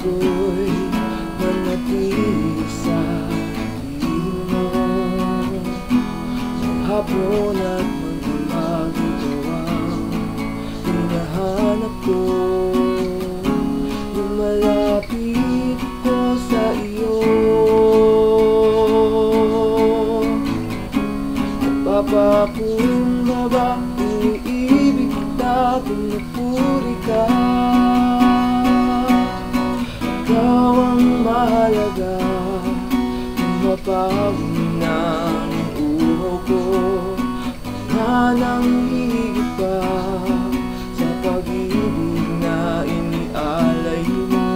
ko'y manatili sa piling mo. Maghapon at magdamag ikaw ang hinahanap ko. Nung malapit ko sa iyo, napapakumbaba, iniibig kita, pinupuri ka. Ikaw ang mahalaga, mapawi ng uhaw ko. Wala nang higit pa sa pag-ibig na inialay mo.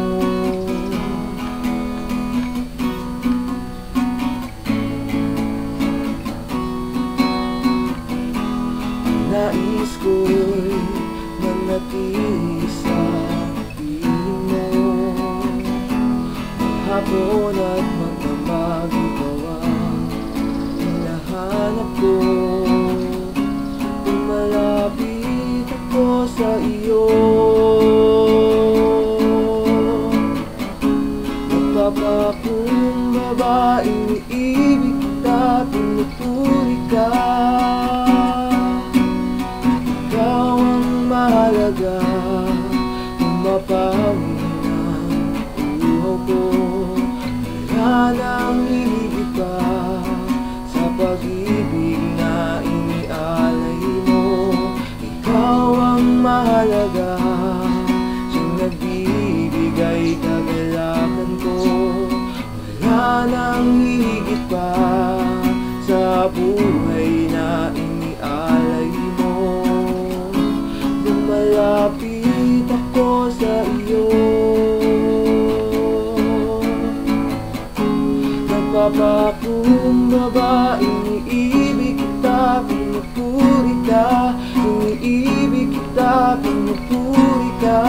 Nais ko'y manatili sa piling mo. Maghapon at magdamag ikaw ang hinahanap ko. Kung malapit ako sa iyo, napapakumbaba, iniibig kita, pinupuri ka. Ikaw ang mahalaga, mapawi ng uhaw ko. Wala nang higit pa sa pag-ibig na inialay mo. Ikaw ang mahalaga, siyang nagbibigay kagalakan ko. Wala nang higit pa sa buhay na inialay mo. Nung malapit ako sa iyo, napapakumbaba, iniibig kita, pinupuri ka. Iniibig kita, pinupuri ka.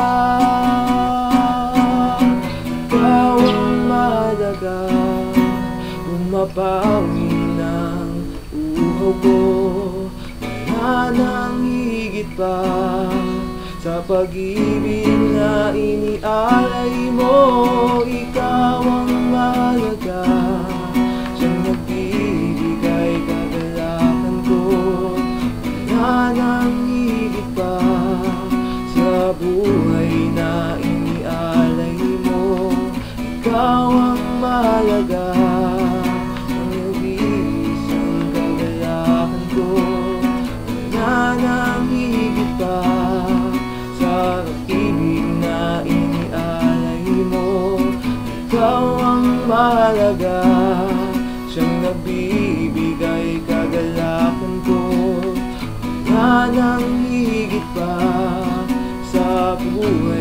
Ikaw ang mahalaga, mapawi ng uhaw ko. Wala nang higit pa sa pag-ibig na inialay mo. Ikaw ang mahalaga, siyang nagbibigay kagalakan ko. Wala nang higit pa sa buhay na inialay mo. Ikaw ang mahalaga, ang nag-iisang kagalakan ko. Wala nang higit pa sa pag-ibig na inialay mo. Ikaw ang mahalaga, siyang nagbibigay kagalakan ko. Wala nang higit pa sa buhay